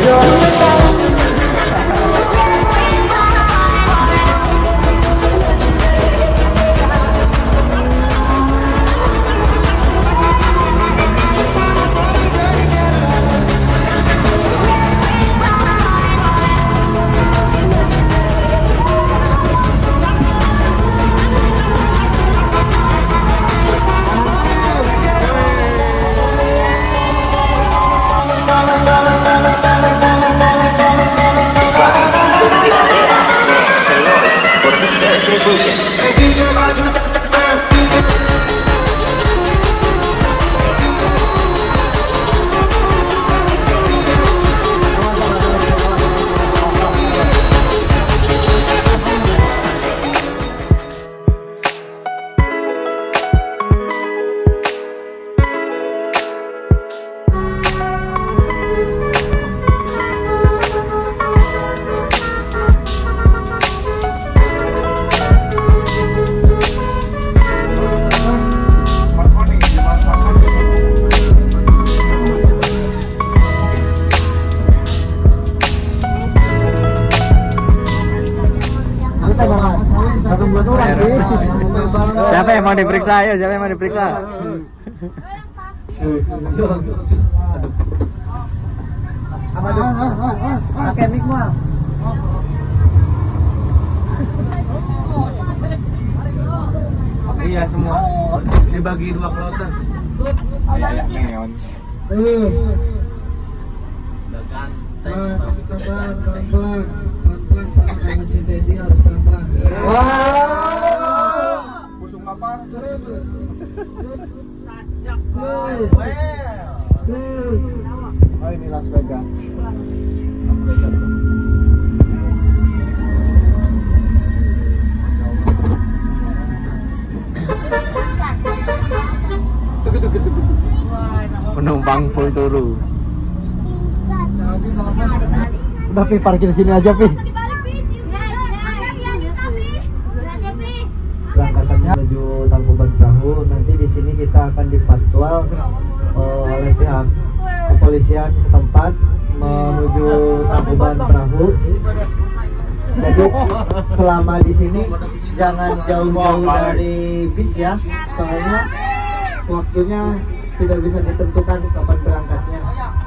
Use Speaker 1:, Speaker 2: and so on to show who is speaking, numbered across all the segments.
Speaker 1: Siapa yang mau diperiksa? Ayo, siapa yang mau diperiksa?
Speaker 2: Pakai mic mah.
Speaker 3: Iya semua dibagi 2 kloter.
Speaker 1: Neon.
Speaker 2: Pelan-pelan sama kayak mencintai dia harus pelan-pelan.
Speaker 1: Busung apa? Oh ini Las Vegas. Penumpang full turu. Udah Pi, parkir sini aja Pi. Berangkatannya menuju Tangkuban Perahu. Nanti di sini kita akan dipatwal oleh pihak kepolisian setempat menuju Tangkuban Perahu. Jadi selama di sini jangan jauh-jauh dari bis ya, soalnya waktunya tidak bisa ditentukan kapan berangkatnya.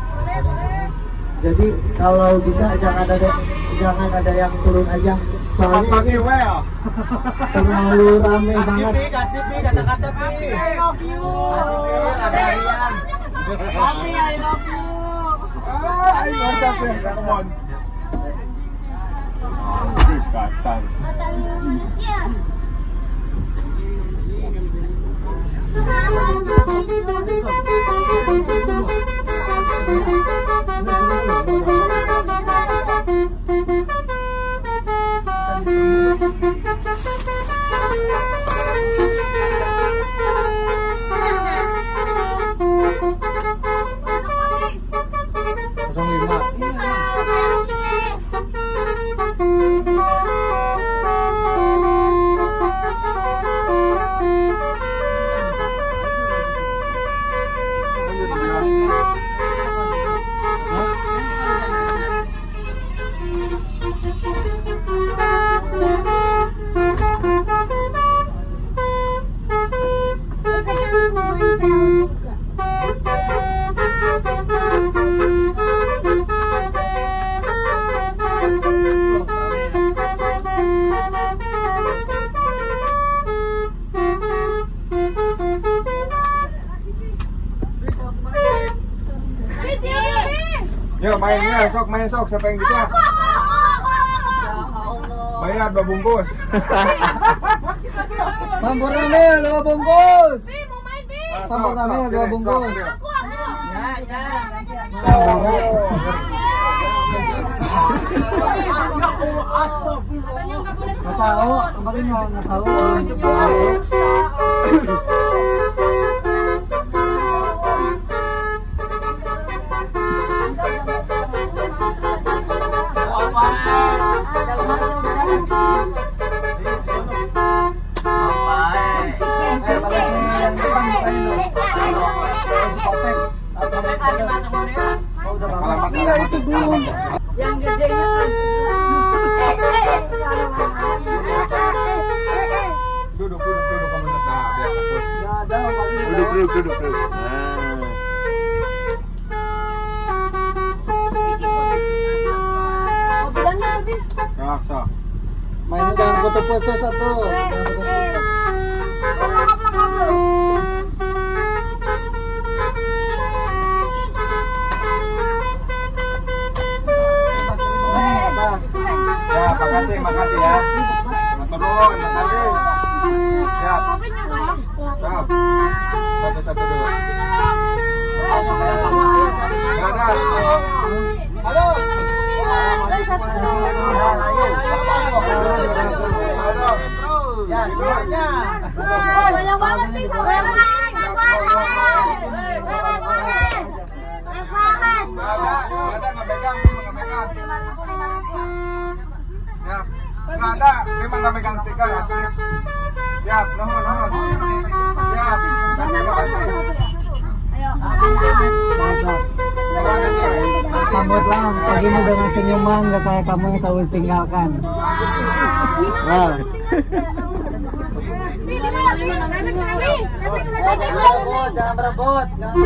Speaker 1: Jadi kalau bisa jangan ada yang turun aja, soalnya terlalu rame banget.
Speaker 3: Kasih Pi kata-kata Pi. I love you. Kasih Pi ada Rian. Papi I love you.
Speaker 1: I love you. Come on. Kasar. Yo mainnya, main sok, siapa yang bisa? Bayar 2 bungkus.
Speaker 2: Campur rame 2 bungkus.
Speaker 4: Mau main Bi?
Speaker 2: Campur rame 2 bungkus.
Speaker 4: Aku.
Speaker 2: Nggak tahu, kemarin nggak tahu.
Speaker 1: Kalau
Speaker 3: Iya itu belum.
Speaker 2: Yang gedenya kan.
Speaker 3: Duduk kamu tetap biar fokus.
Speaker 2: Enggak ada paling.
Speaker 3: Duduk. Nah.
Speaker 4: Mobilannya tapi.
Speaker 3: Sok.
Speaker 2: Mainnya jangan foto-foto satu.
Speaker 3: Ya, makasih ya. Turun, makasih. Siap. Siap. Satu dulu. Gak ada.
Speaker 2: Halo.
Speaker 3: Ya, semuanya.
Speaker 4: Banyak banget nih sama
Speaker 3: Gak ada nggak pegang. Siap. Nggak ada, memang nggak pegang stiker asli. Siap, nuhun. Siap, makasih.
Speaker 2: Sambutlah pagimu dengan senyuman, gak kayak kamu yang selalu tinggalkan. Wow. Jangan berebut.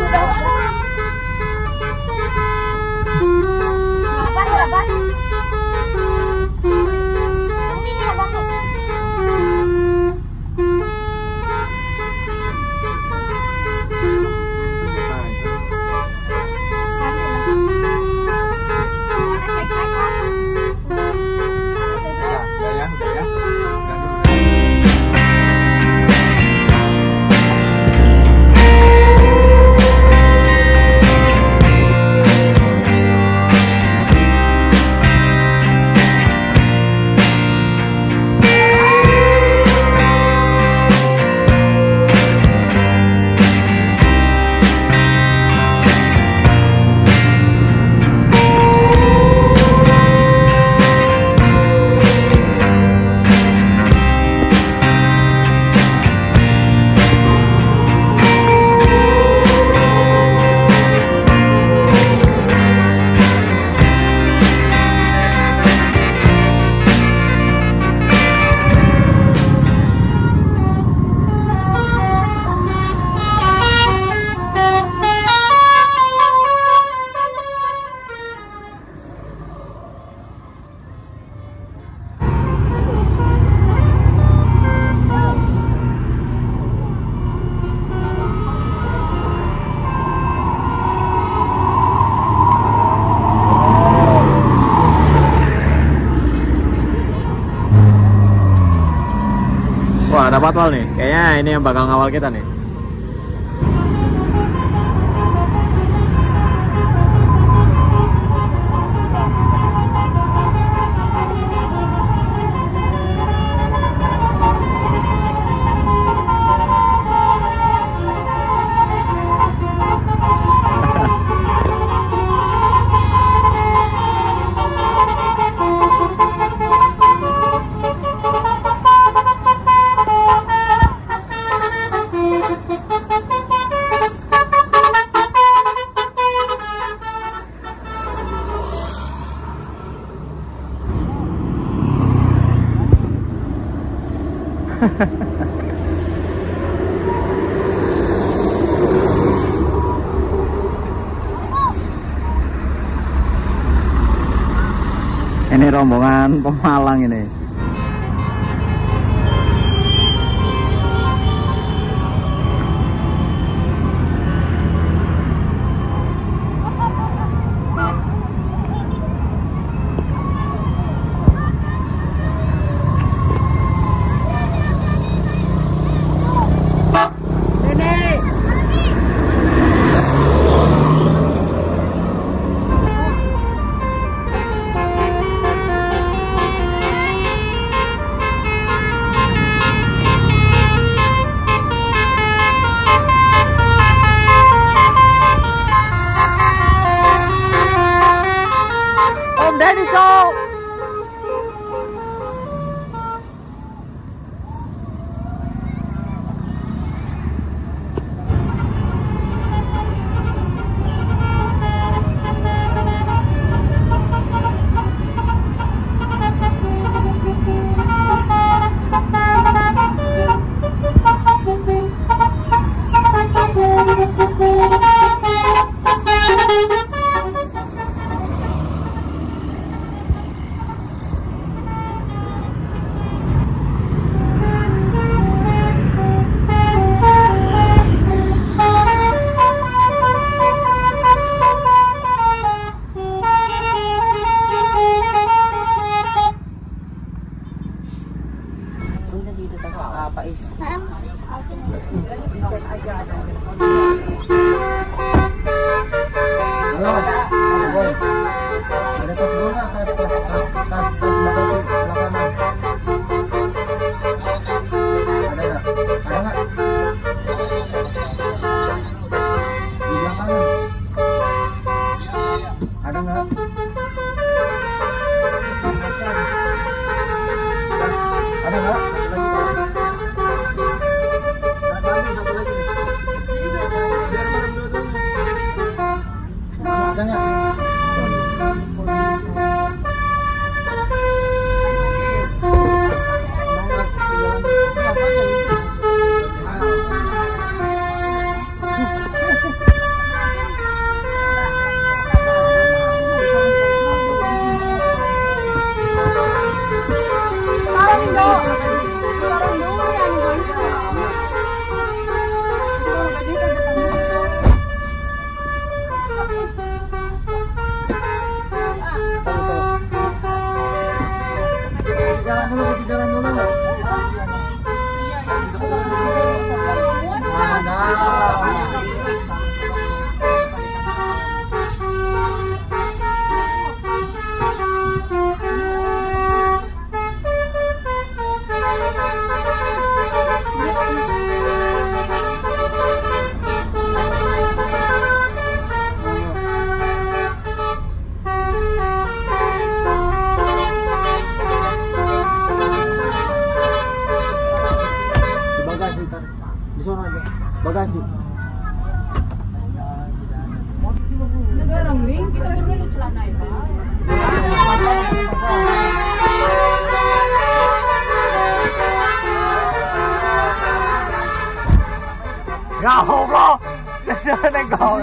Speaker 5: Wah, ada patwal nih. Kayaknya ini yang bakal ngawal kita nih. Ini rombongan Pemalang ini.
Speaker 3: banget. Ada nggak?
Speaker 2: Ada nggak? Jalan dulu.
Speaker 3: Di sana aja. Bagasi.
Speaker 4: Kita berdua celana itu.
Speaker 5: Ya Allah, dasarnya kau.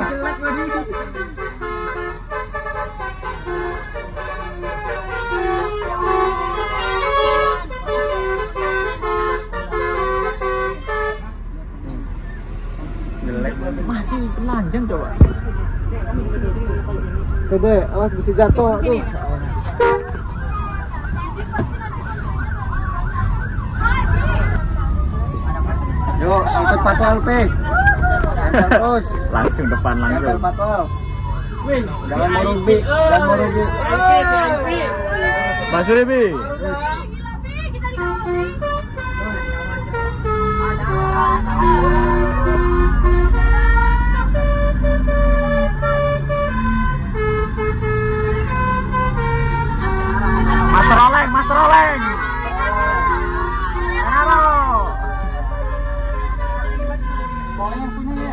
Speaker 5: Jelek, masih telanjang coba.
Speaker 2: Dede, awas bisa jatuh tuh.
Speaker 3: Yuk, ikut patwal, Pe. Terus.
Speaker 5: Langsung depan langsung.
Speaker 3: Ikut patwal. Jangan mau rugi, jangan mau rugi.
Speaker 5: Mas Ribi. Master Oleng. Halo.
Speaker 2: Boleh yang punya ya.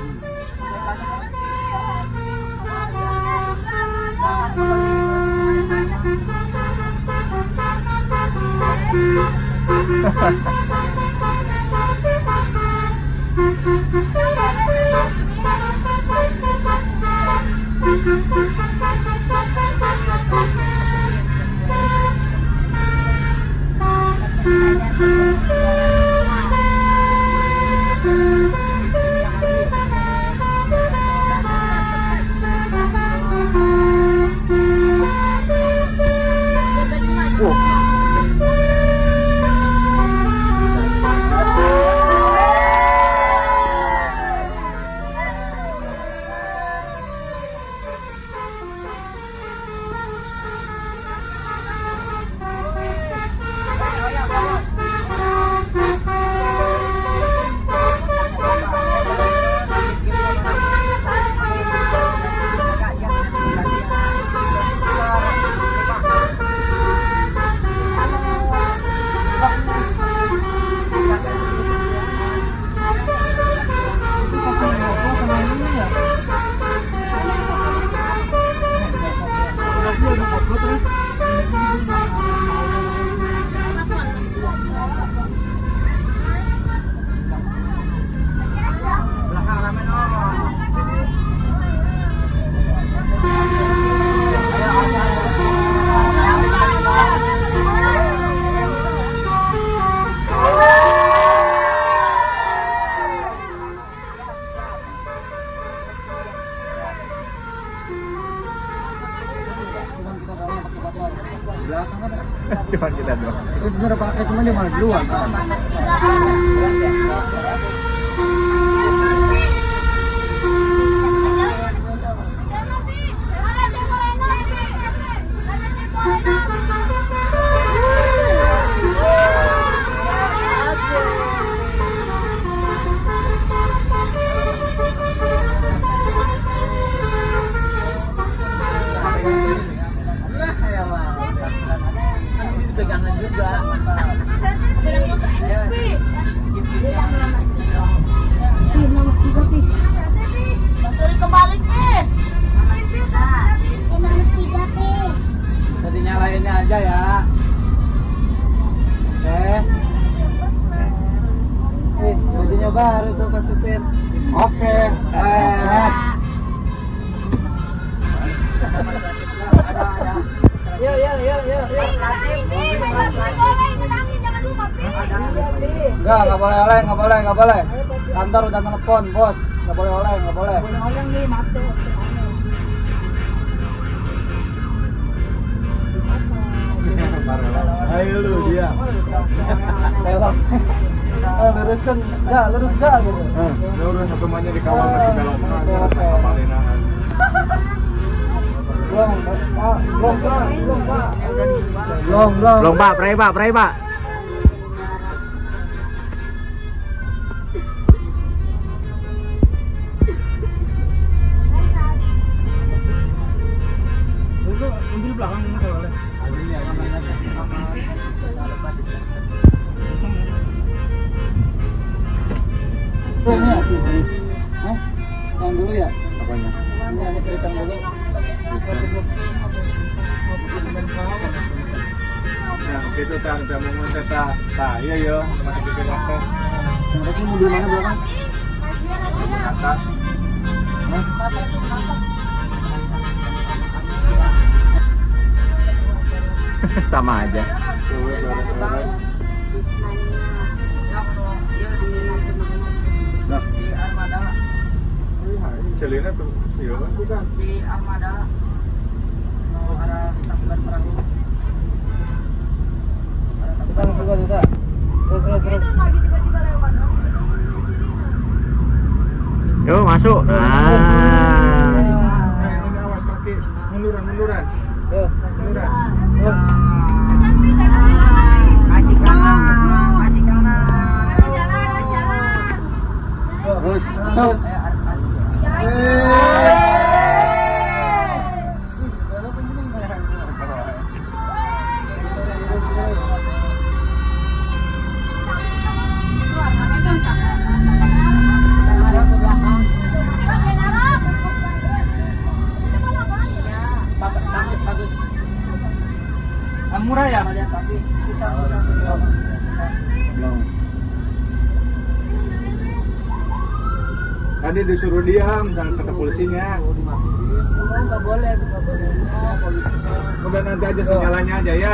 Speaker 5: Cuma kita doang.
Speaker 3: Itu sebenarnya pakai cuma dia malah duluan kan.
Speaker 4: Basuri kebalik nih.
Speaker 2: Jadi nyalainnya aja ya. Bajunya baru tuh Pak Supir.
Speaker 3: Oke.
Speaker 2: Yuk. Enggak boleh oleh, nggak boleh. Kantor udah telepon, bos. Nggak boleh oleh, nggak boleh.
Speaker 4: Oleh nih, maaf tuh.
Speaker 3: Ayo lu dia.
Speaker 2: Belok. Lurus gak gitu.
Speaker 3: Lurus semuanya dikawal masih belok.
Speaker 5: Belum Pak, pray Pak.
Speaker 3: Ambil belakang ini kalau boleh.
Speaker 2: Yang dulu ya?
Speaker 5: Apanya?
Speaker 2: Ini ada cerita dulu.
Speaker 3: Nah, gitu tang mau teta. Tah, iya masih bikin waktu.
Speaker 2: Nanti mau di mana belakang?
Speaker 3: Atas.
Speaker 5: Sama aja.
Speaker 3: Celina tuh, iya kan?
Speaker 2: Di Armada. Mau arah Tangkuban Perahu. Kita langsung ke kita. Terus.
Speaker 5: Yuk masuk.
Speaker 3: Ini awas kaki, munduran.
Speaker 2: Yuk.
Speaker 3: Munduran.
Speaker 2: Terus.
Speaker 4: Masih kanan.
Speaker 2: Terus.
Speaker 1: Terus.
Speaker 2: Murah ya?
Speaker 3: Tadi disuruh diam, jangan kata polisinya.
Speaker 2: Nggak boleh.
Speaker 3: Udah nanti aja sinyalanya aja ya.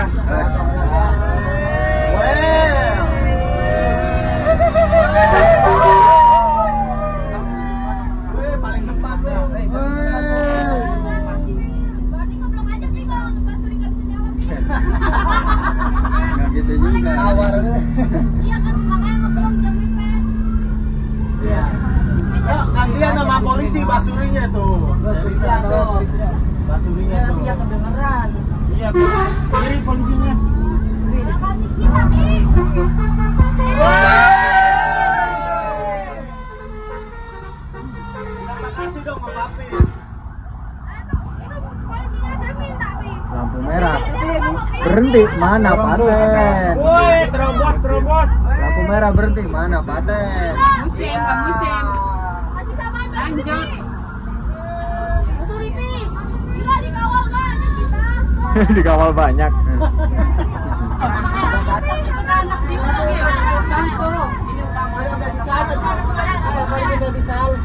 Speaker 3: Paling depan deh.
Speaker 4: Berarti ngobrol aja nih kalau Basuri nggak bisa jawab nih.
Speaker 1: Nggak gitu juga.
Speaker 4: Iya kan makanya ngobrol jawabin Pet.
Speaker 2: Iya.
Speaker 3: Gantian sama polisi Basurinya tuh. Basurinya tuh.
Speaker 2: Iya kedengeran. Iya. Kiri polisinya.
Speaker 4: Udah kasih kita nih.
Speaker 3: Terima kasih dong sama Papi.
Speaker 4: Polisinya saya minta nih.
Speaker 1: Lampu merah. Berhenti, mana paten?
Speaker 2: Woi, terobos.
Speaker 1: Lampu merah berhenti, mana paten?
Speaker 4: Musim. Masih sama lanjut. Basuri nih. Gila dikawal kan kita.
Speaker 5: Dikawal banyak.
Speaker 4: Itu anak diurung ya. Bantu. Ini utamanya udah dicalon. Udah dicalon.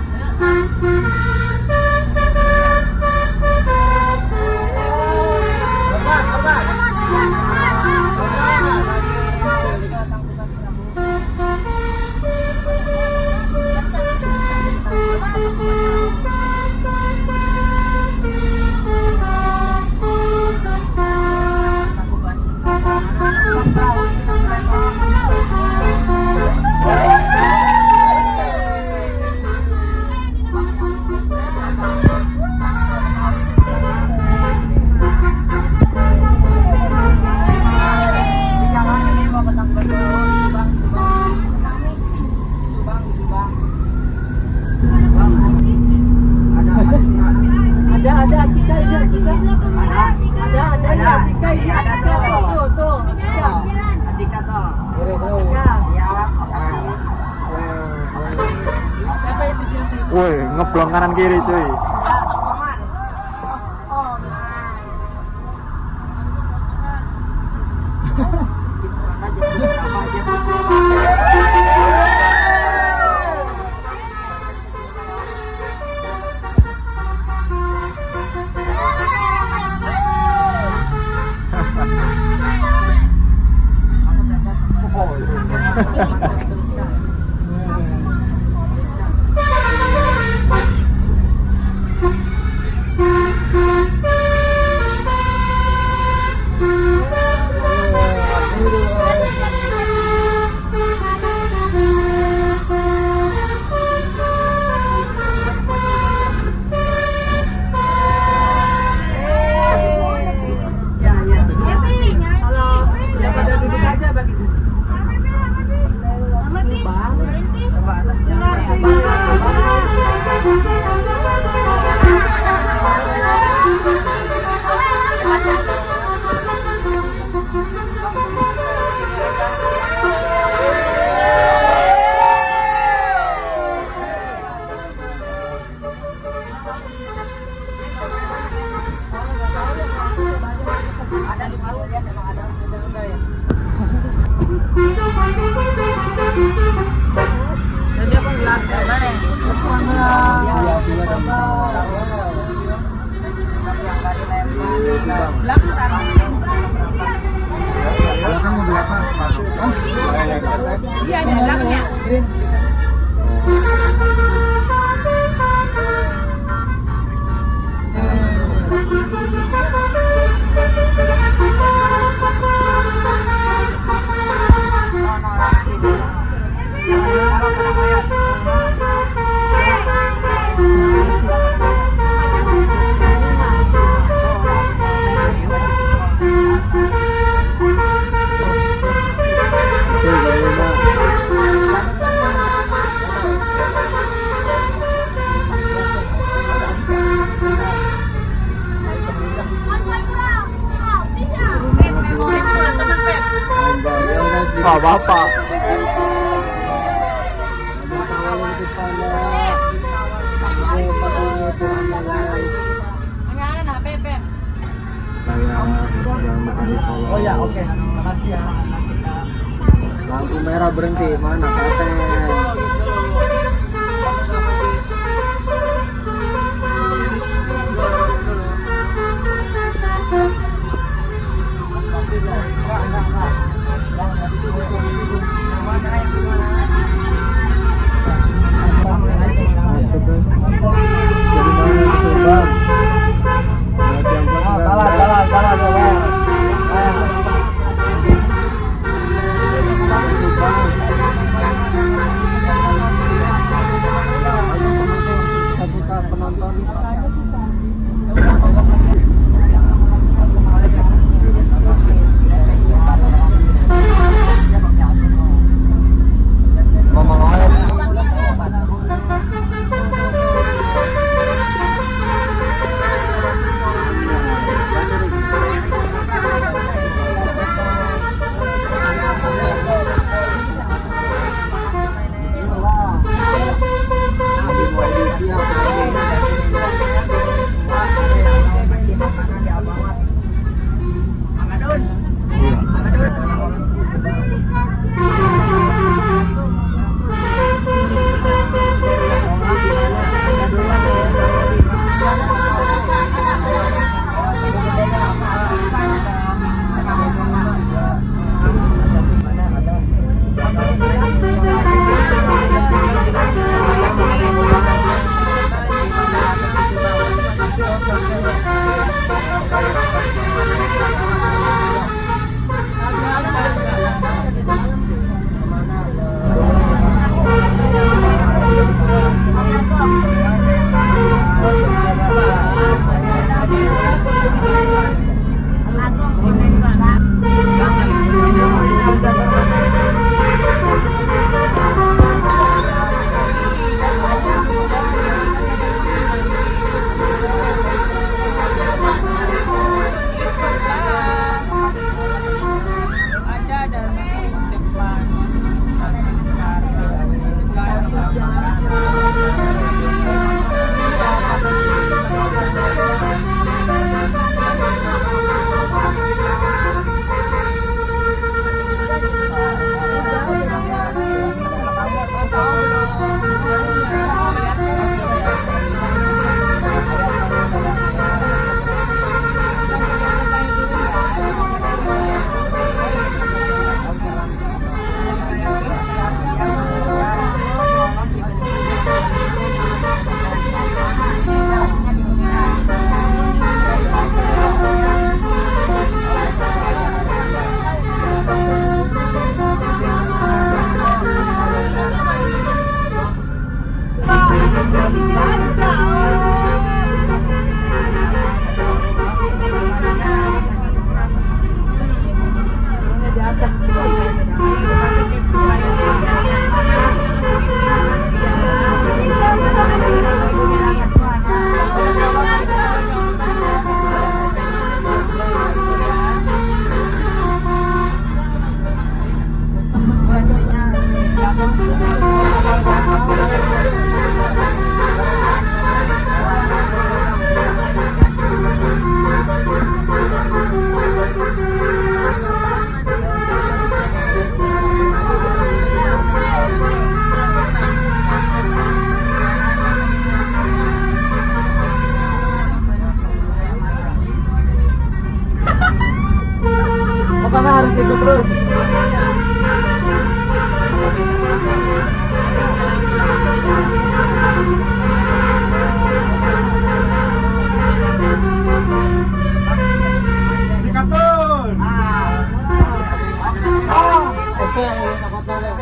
Speaker 5: Woi, ngeblong kanan kiri cuy.
Speaker 4: Iya, ada belakangnya.
Speaker 5: Oh, bapak.
Speaker 1: Oh ya, oke. Makasih ya.
Speaker 2: Lampu merah berhenti, mana paten? Pokoknya harus ikut terus.
Speaker 3: Sikatun.
Speaker 2: Oke, takut dulu.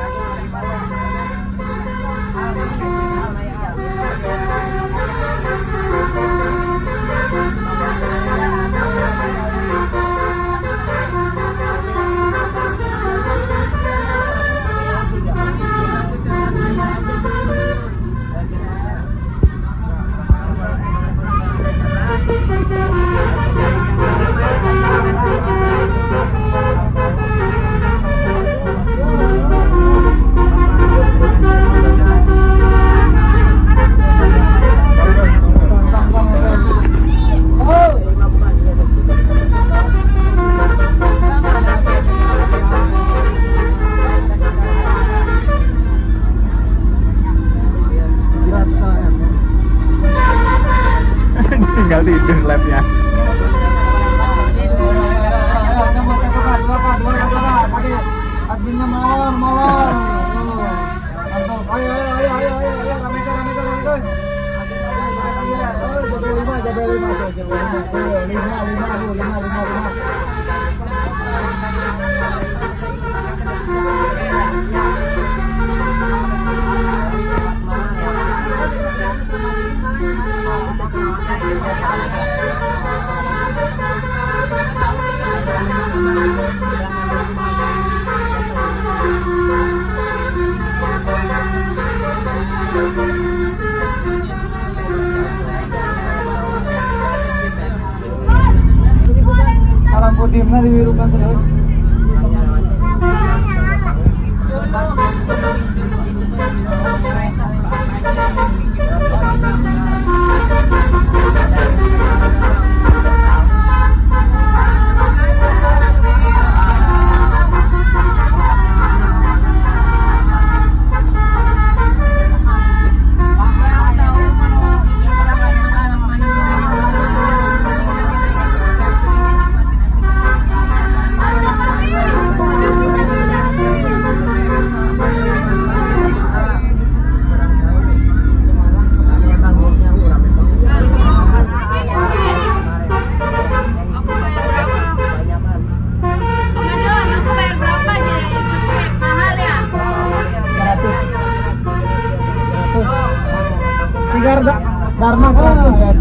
Speaker 5: Tinggal tidur labnya.
Speaker 2: Adminnya molor. Ayo, ramekan. Jaga lima. Lampu dimnya dibirukan terus. Dharma 100.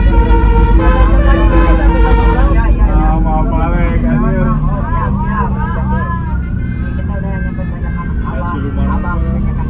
Speaker 3: Mau balik anjir.
Speaker 2: Kita udah nyampe banyak abang.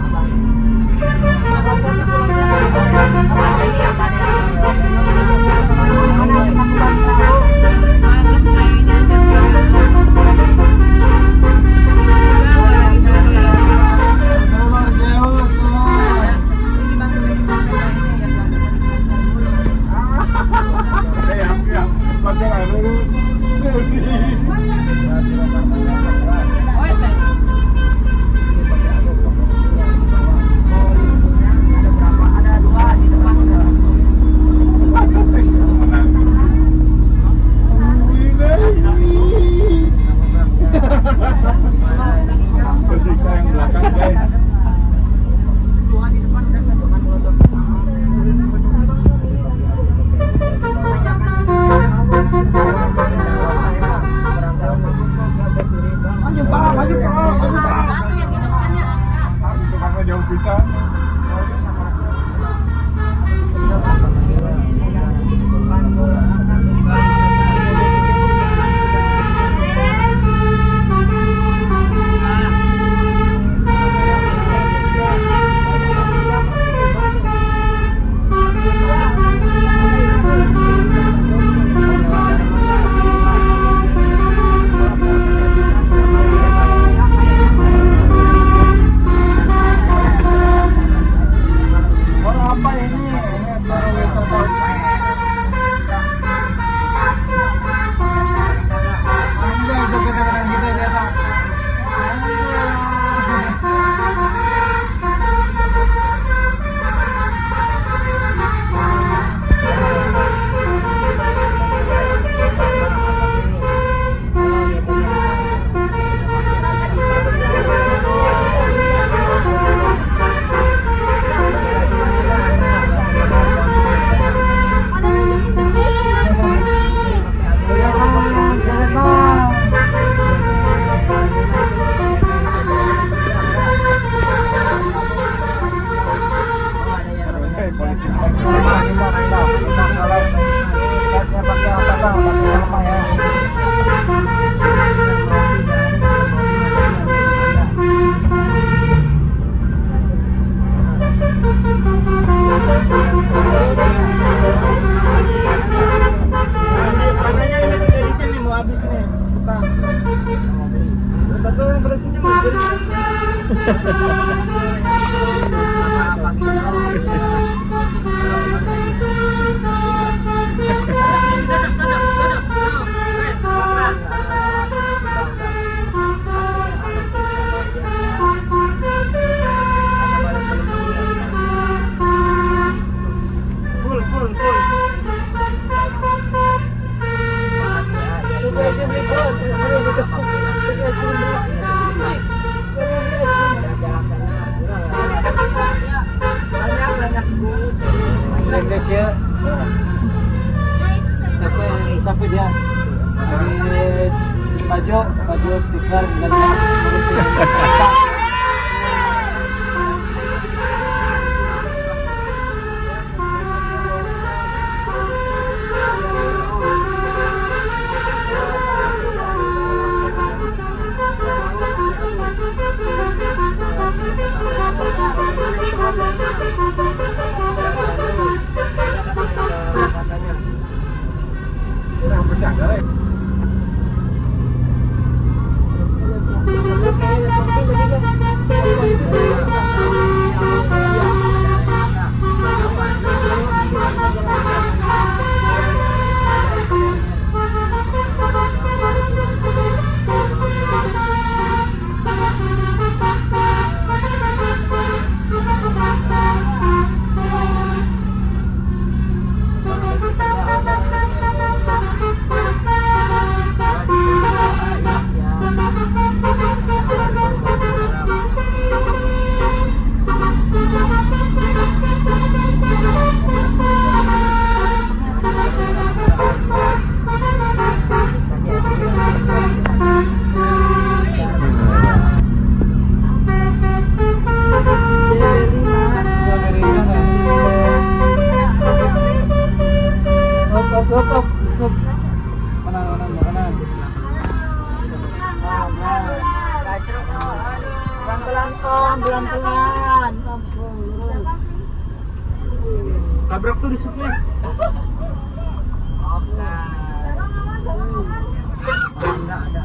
Speaker 3: Tersiksa yang belakang guys.
Speaker 2: Tuhan di depan udah satu kan kalau Capek dia. Habis baju stiker dan
Speaker 4: pelan-pelan.
Speaker 2: tabrak tuh di situ. Ada.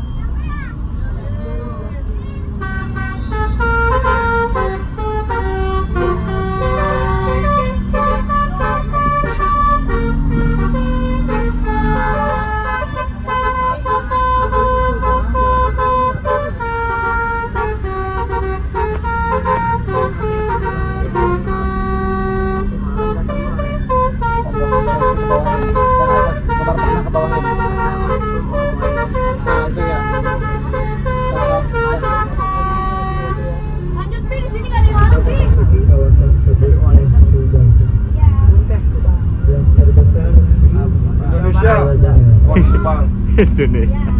Speaker 5: Indonesia.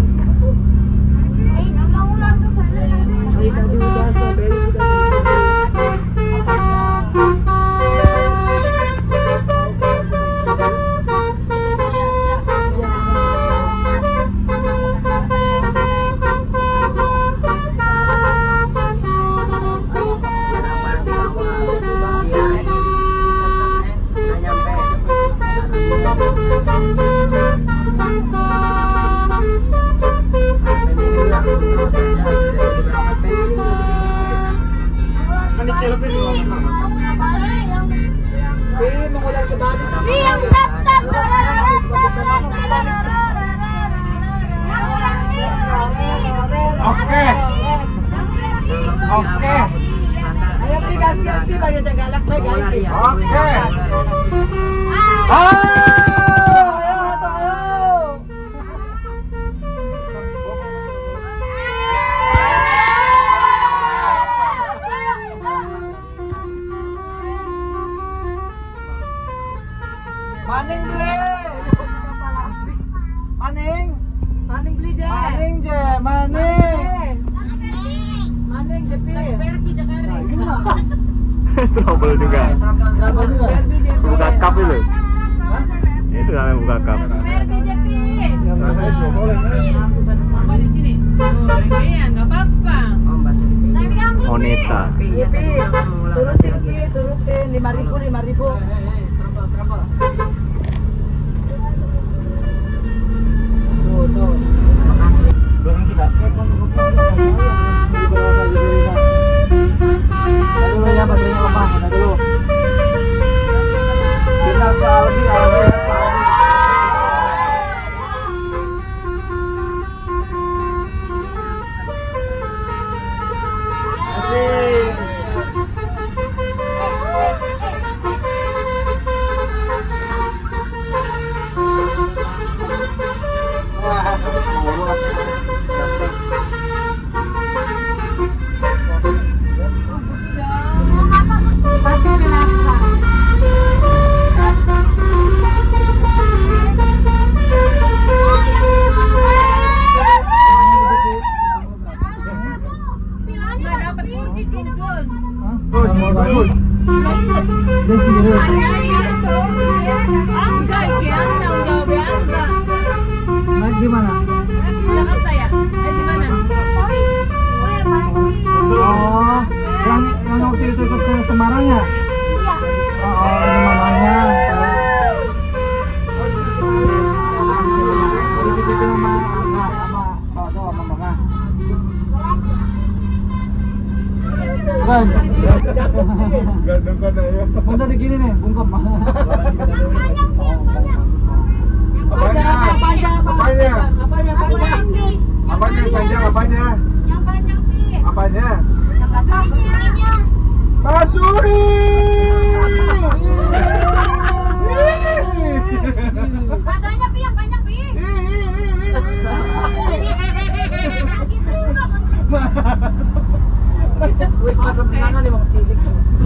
Speaker 3: Oke.
Speaker 4: Ayo aplikasi api bagi galak baik guys.
Speaker 3: Oke.
Speaker 2: Maning beli. Maning beli je. Maning je pi.
Speaker 5: Trouble juga. Buka cup itu. Itu namanya buka cup. Moneta.
Speaker 4: Turutin 5.000.
Speaker 2: Belakang kita. mana?
Speaker 4: Jakarta ya? Di mana?
Speaker 2: Oh, yang waktu itu ikut ke Semarang ya? Oh, ini mamanya. Itu nama mama. Kan?
Speaker 3: Gandeng-gandeng ya.
Speaker 2: Bentar gini nih, bungkep.
Speaker 3: Apanya? Apanya? Apanya yang panjang? Apanya? Apanya? Pasuri.
Speaker 6: Katanya Pi yang panjang Pi.
Speaker 4: Wis masuk kenangan nih wong cilik.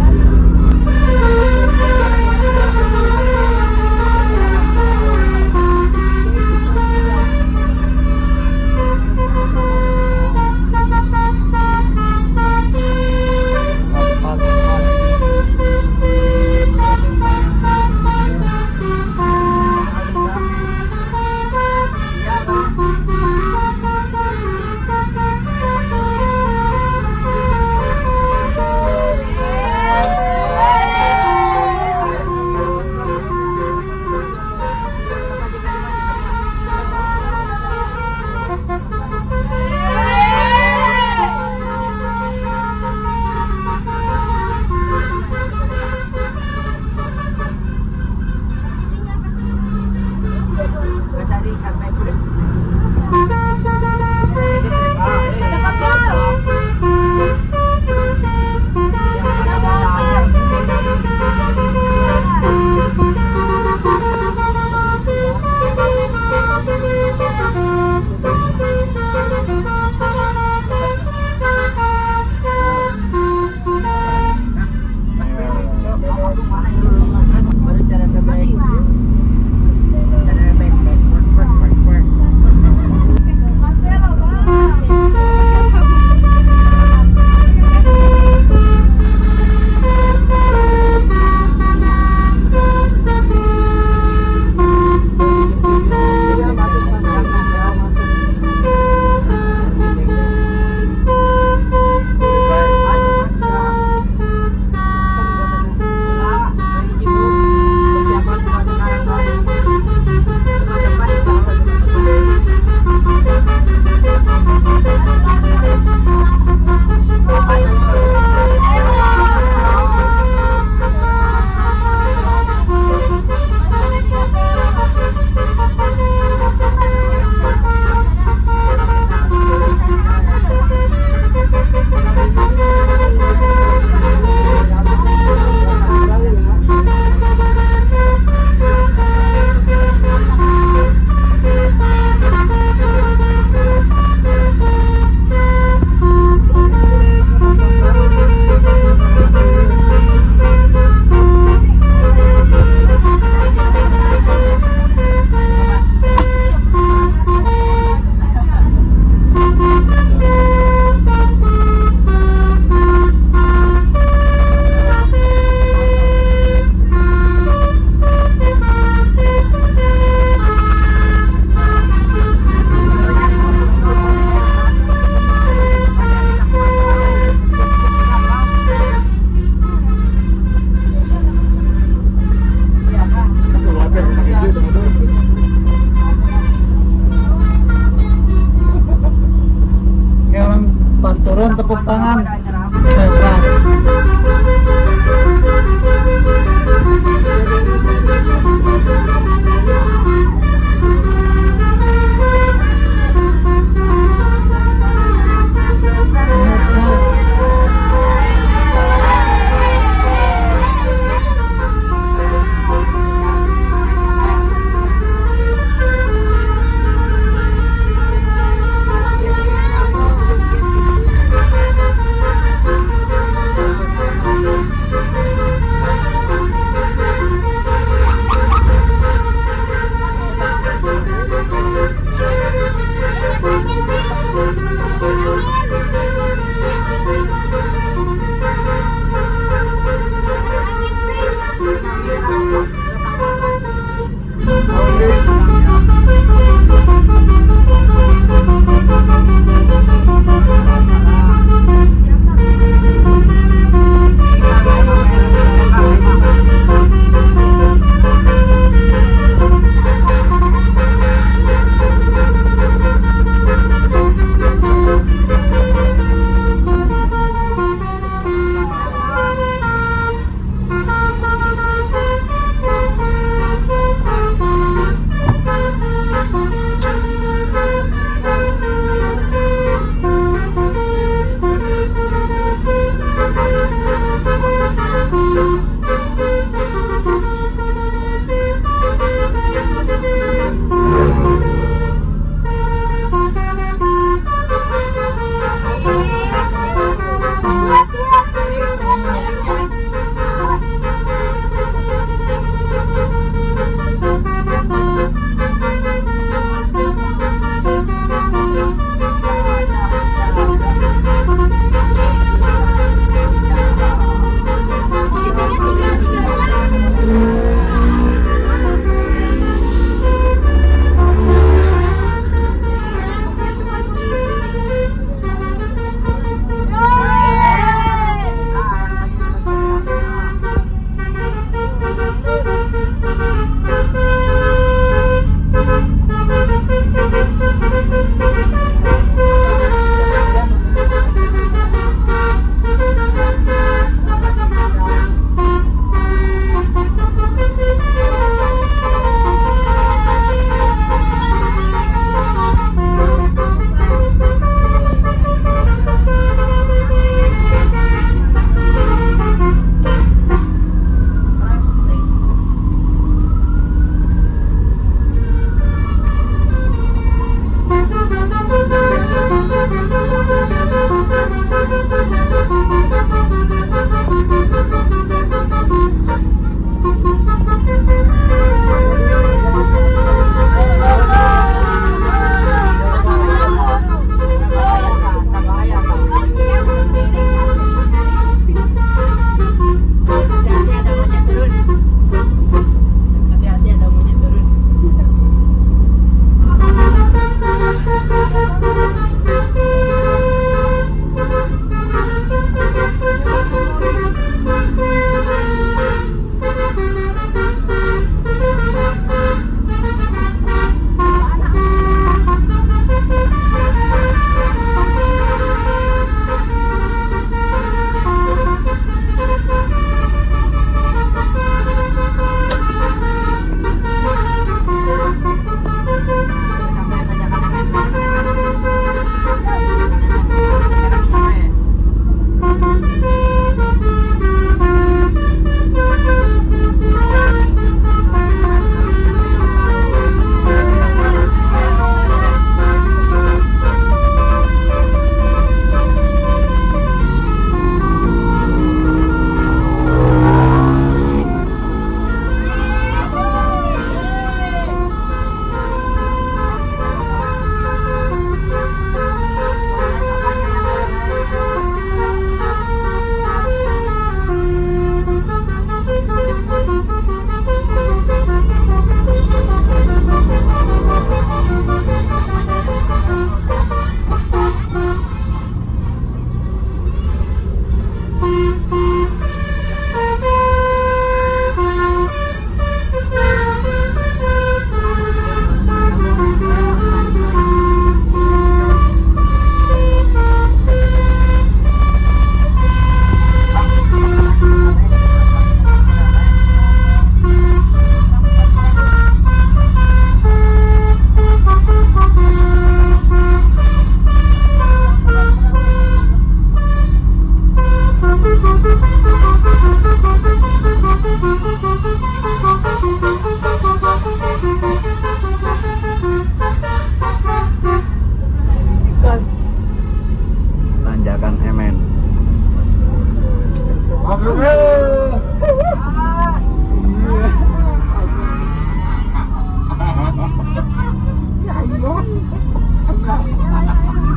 Speaker 2: turun tepuk tangan. Hebat.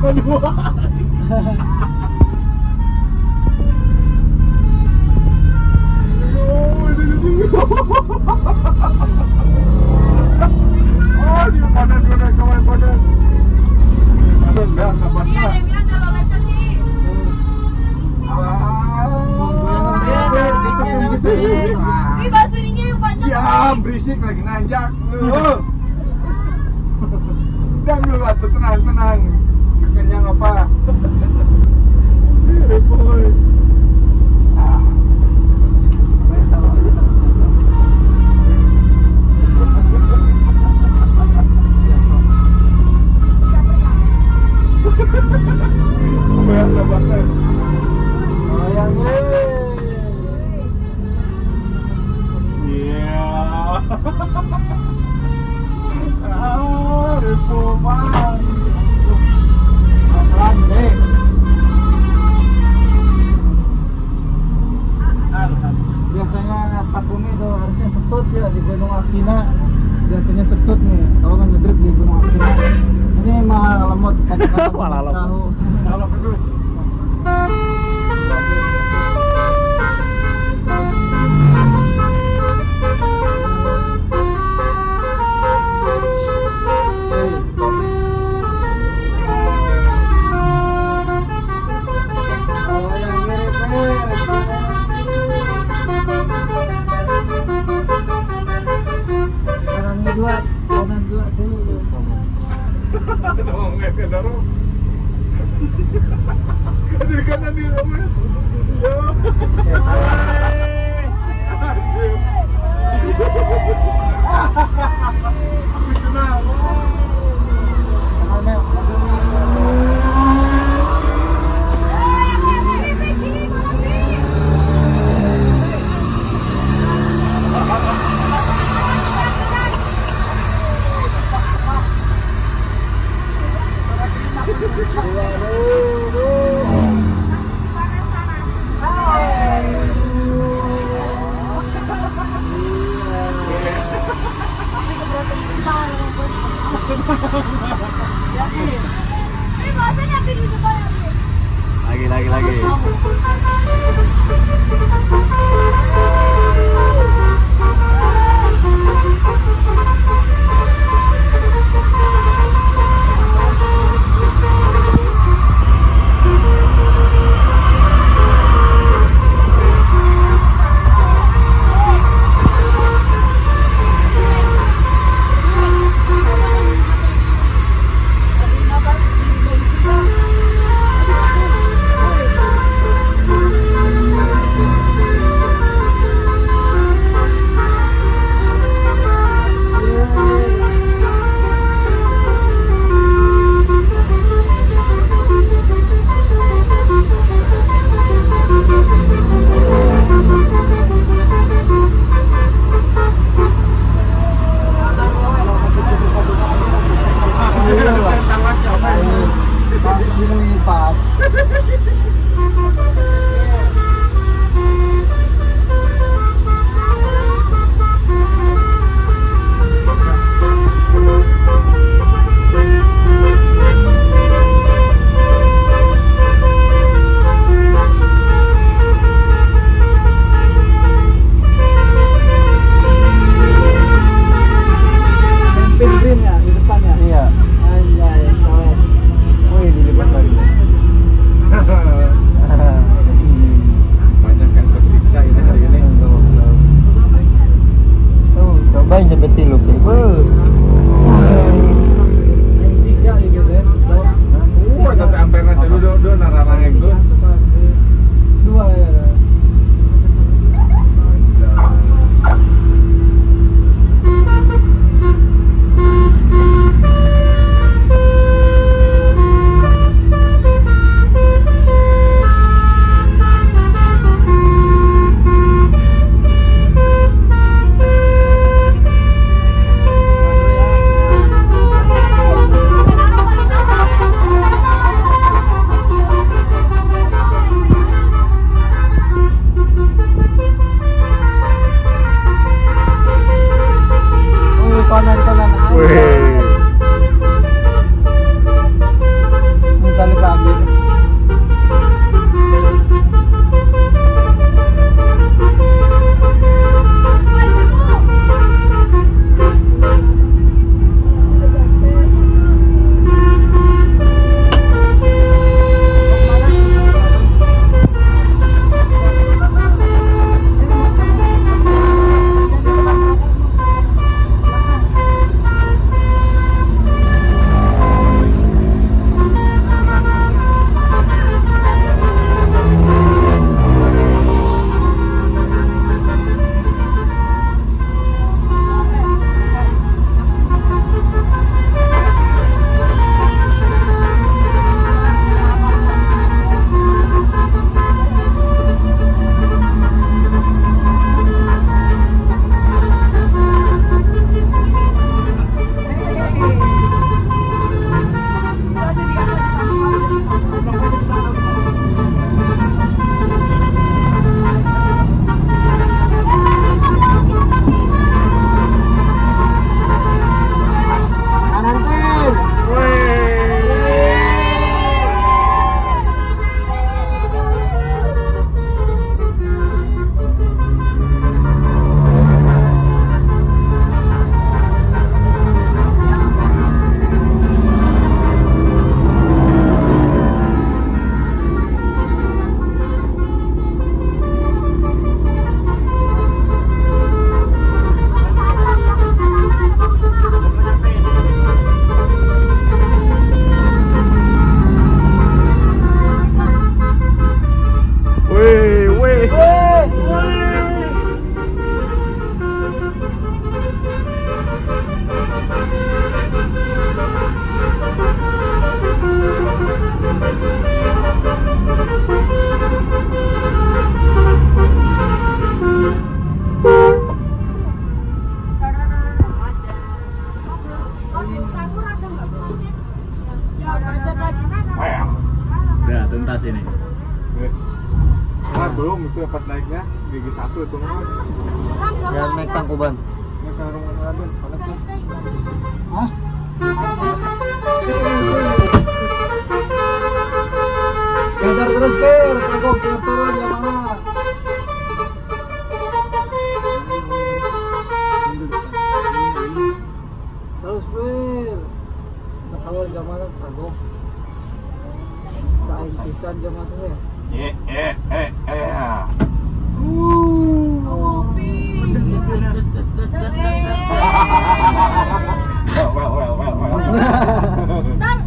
Speaker 3: berdua. Oh, dia panas kawan panas. Enggak
Speaker 6: Iya,
Speaker 3: pasnya.
Speaker 6: ada yang bilang kalau lecet sih. Wih, bahasa ininya yang panjang.
Speaker 3: Ya, berisik lagi nanjak. Tenang dulu, atuh, tenang. Kenyang apa? Boy.
Speaker 2: Biasanya Takumi itu harusnya setut ya di Gunung Akina. Biasanya setut nih, kalau nggak ngedrip di Gunung Akina. Ini malah lemot kadang-kadang
Speaker 5: Malah lemot.
Speaker 2: tahu.
Speaker 3: Kalau perlu.
Speaker 2: Kalau yang mirip kanan dua dulu.
Speaker 3: Dong, nggak dorong. Di kanan dia, Om. Ya. Aku senang.
Speaker 6: Ini bahasanya apa di depan lagi?
Speaker 5: Lagi. tuntas ini.
Speaker 3: Yes. Nah, belum itu pas naiknya gigi 1 itu mah.
Speaker 1: Biar naik Tangkuban.
Speaker 3: Naik ke rumah Raden, panas tuh.
Speaker 2: Hah? Kejar terus Pir, kagok turun ya mana? Terus Pir, nakawal jamana kagok. Sa pisan jamana tuh ya.
Speaker 3: Well.
Speaker 6: Tar,